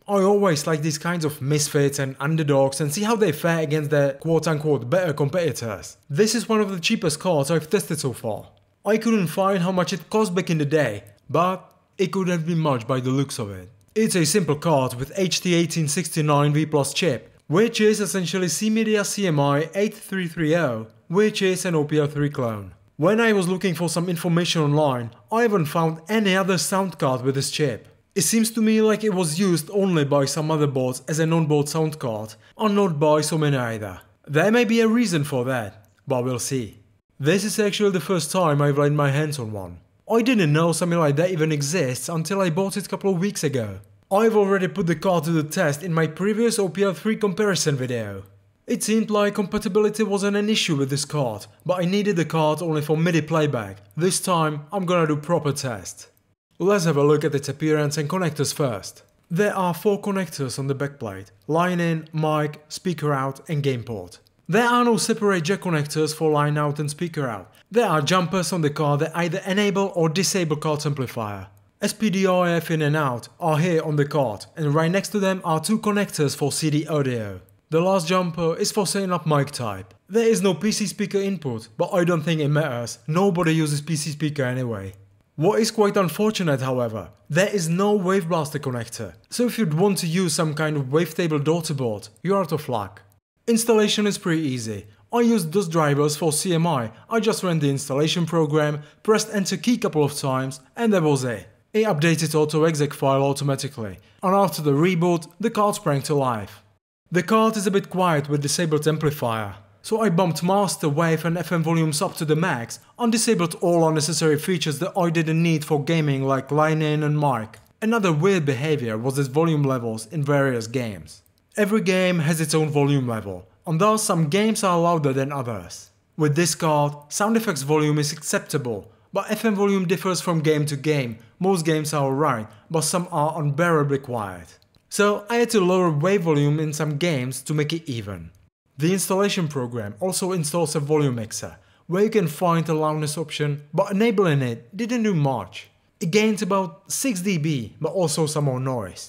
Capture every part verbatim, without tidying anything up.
I always like these kinds of misfits and underdogs and see how they fare against their quote-unquote better competitors. This is one of the cheapest cards I've tested so far. I couldn't find how much it cost back in the day, but it could have been much by the looks of it. It's a simple card with H T eighteen sixty-nine V plus chip, which is essentially C-Media C M I eight three three zero, which is an O P R three clone. When I was looking for some information online, I haven't found any other sound card with this chip. It seems to me like it was used only by some other boards as an on-board sound card, and not by so many either. There may be a reason for that, but we'll see. This is actually the first time I've laid my hands on one. I didn't know something like that even exists until I bought it a couple of weeks ago. I've already put the card to the test in my previous O P R three comparison video. It seemed like compatibility wasn't an issue with this card, but I needed the card only for MIDI playback. This time I'm gonna do proper test. Let's have a look at its appearance and connectors first. There are four connectors on the backplate: line in, mic, speaker out and game port. There are no separate jack connectors for line out and speaker out. There are jumpers on the card that either enable or disable card's amplifier. S P D I F in and out are here on the card, and right next to them are two connectors for C D audio. The last jumper is for setting up mic type. There is no P C speaker input, but I don't think it matters, nobody uses P C speaker anyway. What is quite unfortunate, however, there is no Wave Blaster connector, so if you'd want to use some kind of wavetable daughter board, you're out of luck. Installation is pretty easy. I used those drivers for C M I, I just ran the installation program, pressed enter key a couple of times, and that was it. It updated auto-exec file automatically, and after the reboot, the card sprang to life. The card is a bit quiet with disabled amplifier, so I bumped master, wave and F M volumes up to the max and disabled all unnecessary features that I didn't need for gaming like line in and mic. Another weird behavior was its volume levels in various games. Every game has its own volume level, and thus some games are louder than others. With this card, sound effects volume is acceptable, but F M volume differs from game to game. Most games are alright, but some are unbearably quiet. So I had to lower wave volume in some games to make it even. The installation program also installs a volume mixer, where you can find a loudness option, but enabling it didn't do much. It gains about six decibels, but also some more noise.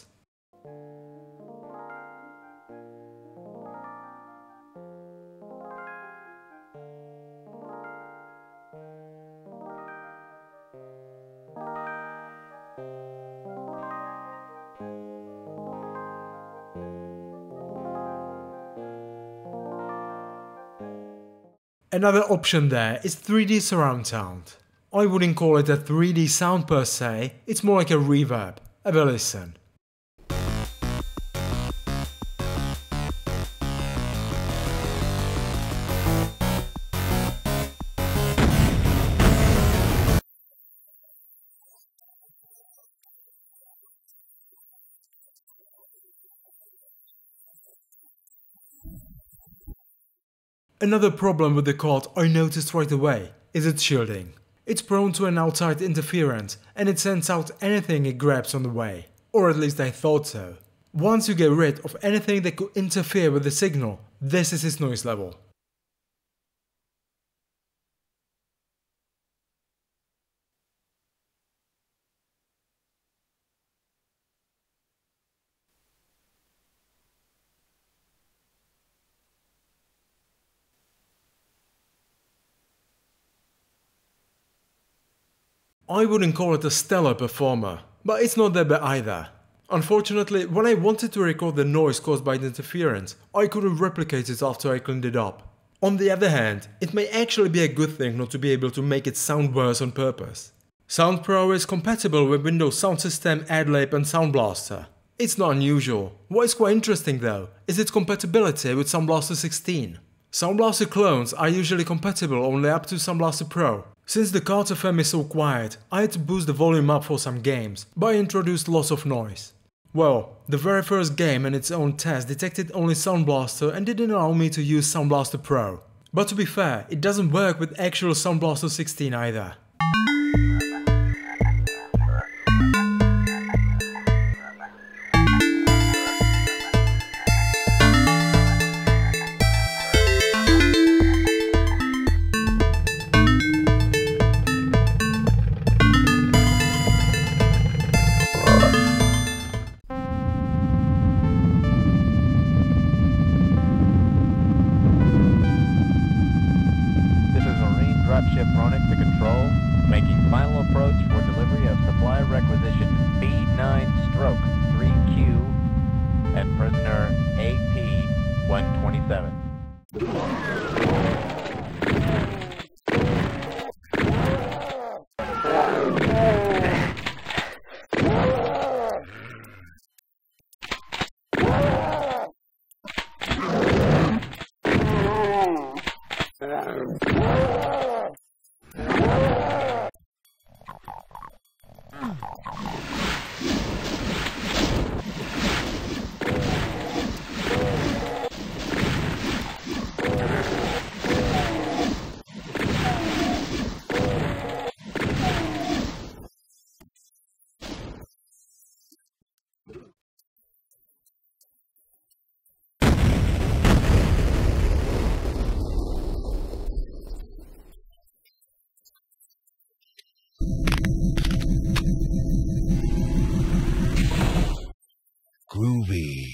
Another option there is three D surround sound. I wouldn't call it a three D sound per se, it's more like a reverb. Have a listen. Another problem with the card I noticed right away is its shielding. It's prone to an outside interference and it sends out anything it grabs on the way. Or at least I thought so. Once you get rid of anything that could interfere with the signal, this is its noise level. I wouldn't call it a stellar performer, but it's not that bad either. Unfortunately, when I wanted to record the noise caused by the interference, I couldn't replicate it after I cleaned it up. On the other hand, it may actually be a good thing not to be able to make it sound worse on purpose. SoundPro is compatible with Windows Sound System, AdLib and Sound Blaster. It's not unusual. What is quite interesting though, is its compatibility with Sound Blaster sixteen. Sound Blaster clones are usually compatible only up to Sound Blaster Pro. Since the card F M is so quiet, I had to boost the volume up for some games, but I introduced lots of noise. Well, the very first game in its own test detected only Sound Blaster and didn't allow me to use Sound Blaster Pro. But to be fair, it doesn't work with actual Sound Blaster sixteen either. Final approach for delivery of supply requisition B nine stroke three Q and prisoner A P one twenty-seven. Groovy.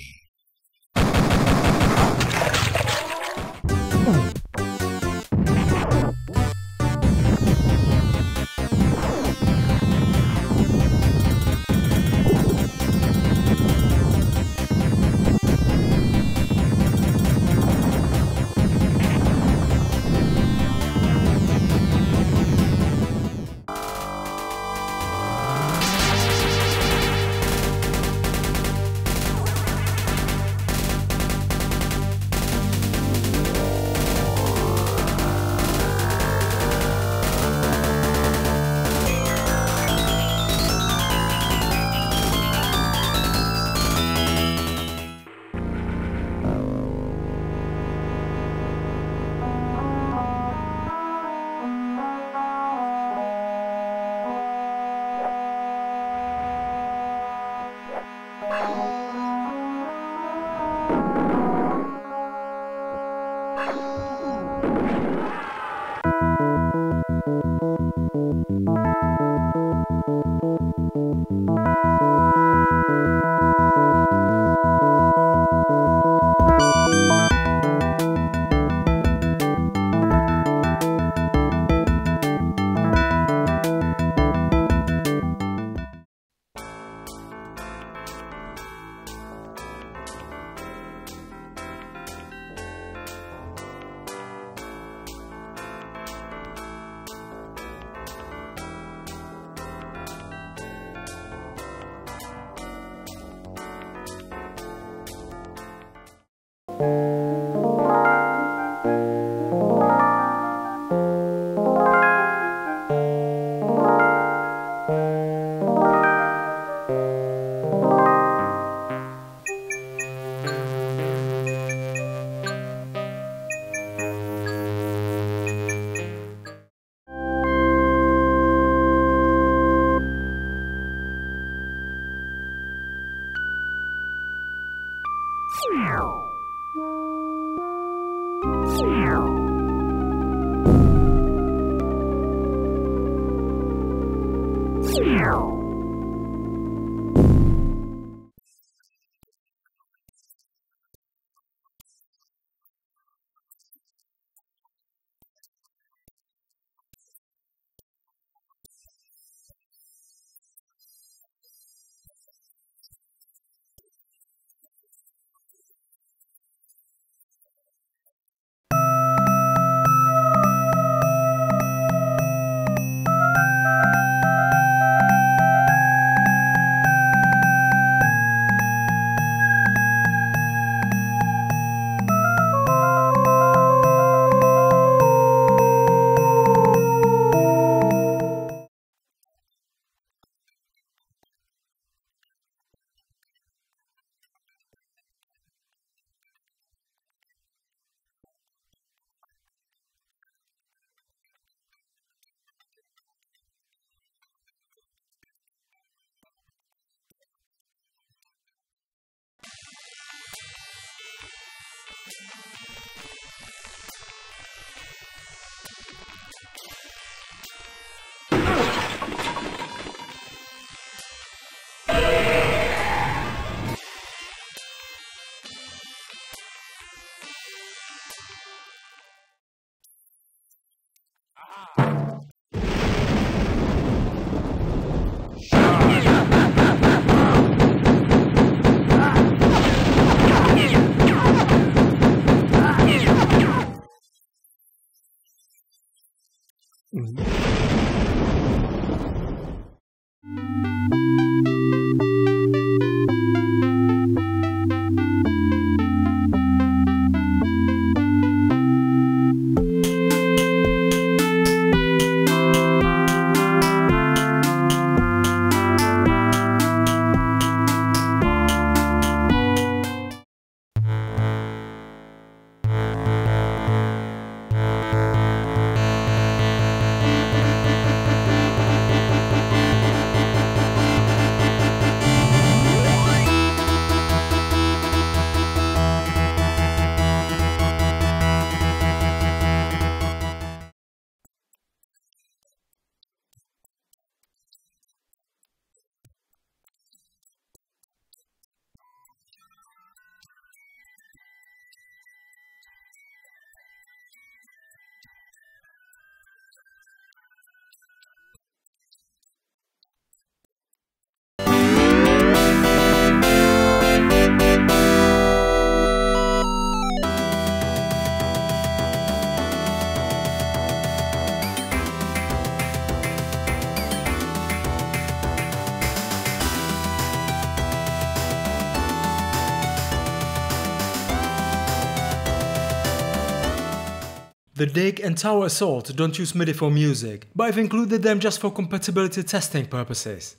The Dig and Tower Assault don't use MIDI for music, but I've included them just for compatibility testing purposes.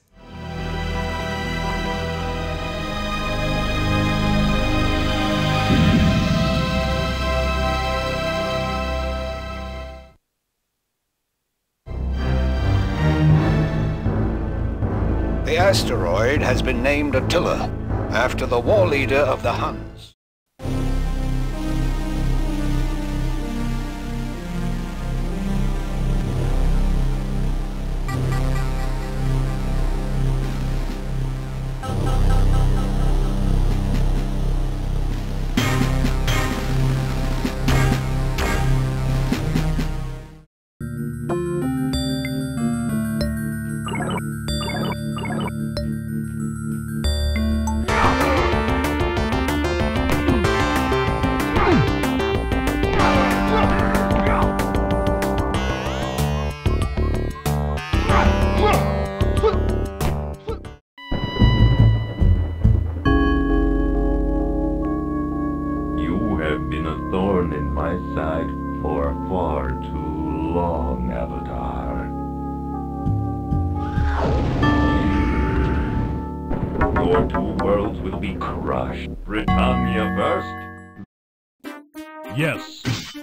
The asteroid has been named Attila, after the war leader of the Huns. Your two worlds will be crushed. Britannia first? Yes.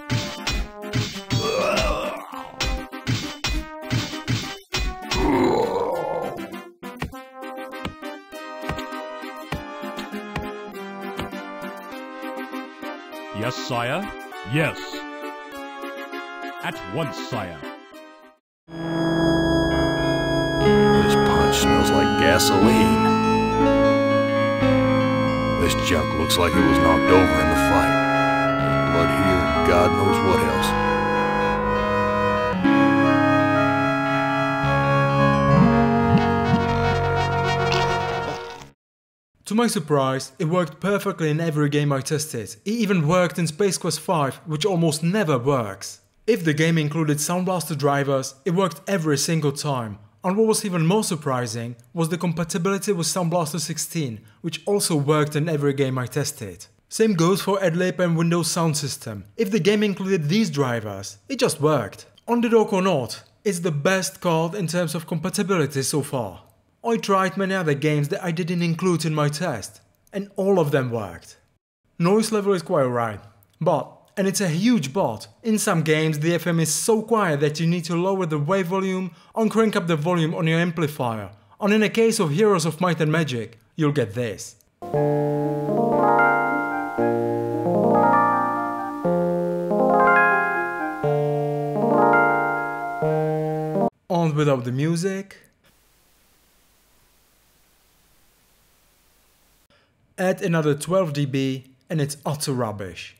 Yes, sire? Yes. At once, sire. This punch smells like gasoline. This junk looks like it was knocked over in the fight. There's blood here and God knows what else. To my surprise, it worked perfectly in every game I tested. It even worked in Space Quest five, which almost never works. If the game included Sound Blaster drivers, it worked every single time. And what was even more surprising was the compatibility with Sound Blaster sixteen, which also worked in every game I tested. Same goes for Adlib and Windows Sound System. If the game included these drivers, it just worked. Underdog or not, it's the best card in terms of compatibility so far. I tried many other games that I didn't include in my test, and all of them worked. Noise level is quite alright, but, and it's a huge but, in some games the F M is so quiet that you need to lower the wave volume and crank up the volume on your amplifier, and in the case of Heroes of Might and Magic, you'll get this. And without the music, add another twelve D B and it's utter rubbish.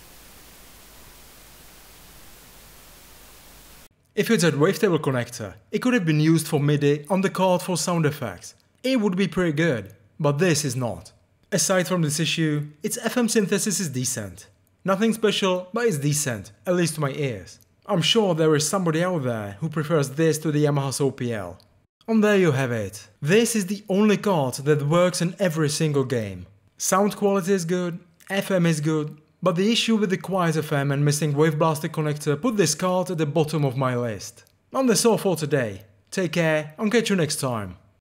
If it's a wavetable connector, it could have been used for MIDI on the card for sound effects. It would be pretty good, but this is not. Aside from this issue, its F M synthesis is decent. Nothing special, but it's decent, at least to my ears. I'm sure there is somebody out there who prefers this to the Yamaha's O P L. And there you have it. This is the only card that works in every single game. Sound quality is good, F M is good, but the issue with the quiet F M and missing Wave Blaster connector put this card at the bottom of my list. And that's all for today. Take care and catch you next time.